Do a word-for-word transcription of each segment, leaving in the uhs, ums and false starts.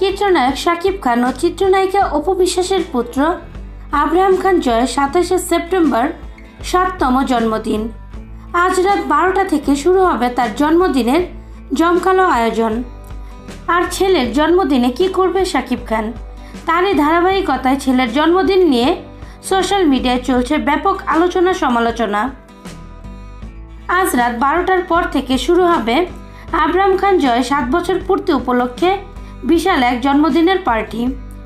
চিত্রনায়ক শাকিব খান ও চিত্রনায়িকা অপু বিশ্বাসের পুত্র আব্রাহাম খান জয়ের সাতাশে সেপ্টেম্বর সাততম জন্মদিন। আজ রাত বারোটা থেকে শুরু হবে তার জন্মদিনের জমকালো আয়োজন। আর ছেলের জন্মদিনে কি করবে শাকিব খান, তারই ধারাবাহিকতায় ছেলের জন্মদিন নিয়ে সোশ্যাল মিডিয়ায় চলছে ব্যাপক আলোচনা সমালোচনা। আজ রাত বারোটার পর থেকে শুরু হবে আব্রাহাম খান জয় সাত বছর পূর্তি উপলক্ষে বিশাল এক জন্মদিনের পার্টি।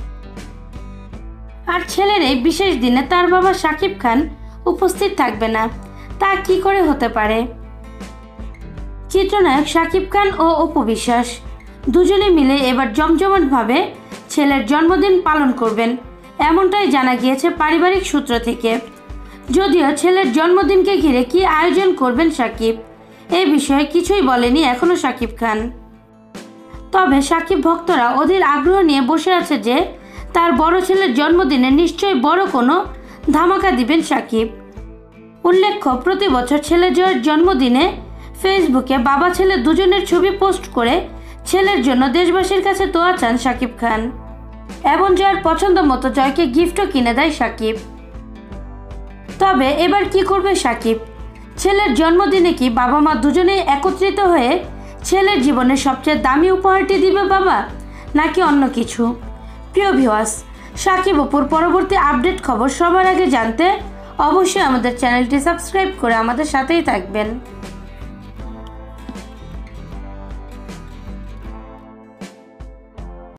আর ছেলের এই বিশেষ দিনে তার বাবা শাকিব খান উপস্থিত থাকবে না, তা কি করে হতে পারে? চিত্রনায়ক শাকিব খান ও অপু বিশ্বাস দুজনে মিলে এবার জমজমাটভাবে ছেলের জন্মদিন পালন করবেন, এমনটাই জানা গিয়েছে পারিবারিক সূত্র থেকে। যদিও ছেলের জন্মদিনকে ঘিরে কি আয়োজন করবেন শাকিব, এ বিষয়ে কিছুই বলেনি এখনো শাকিব খান। তবে শাকিব ভক্তরা অধীর আগ্রহ নিয়ে বসে আছে যে তার বড় ছেলের জন্মদিনে নিশ্চয়ই বড় কোনো ধামাকা দিবেন শাকিব। উল্লেখ্য, প্রতি বছর ছেলে জয়ের জন্মদিনে ফেসবুকে বাবা ছেলে দুজনের ছবি পোস্ট করে ছেলের জন্য দেশবাসীর কাছে দোয়া চান শাকিব খান এবং জয়ের পছন্দ মতো জয়কে গিফটও কিনে দেয় শাকিব। তবে এবার কি করবে শাকিব? ছেলের জন্মদিনে কি বাবা মা দুজনেই একত্রিত হয়ে ছেলের জীবনের সবচেয়ে দামি উপহারটি দিবে বাবা, নাকি অন্য কিছু? প্রিয় ভিউয়ার্স, শাকিব অপুর পরবর্তী আপডেট খবর সবার আগে জানতে অবশ্যই আমাদের চ্যানেলটি সাবস্ক্রাইব করে আমাদের সাথেই থাকবেন।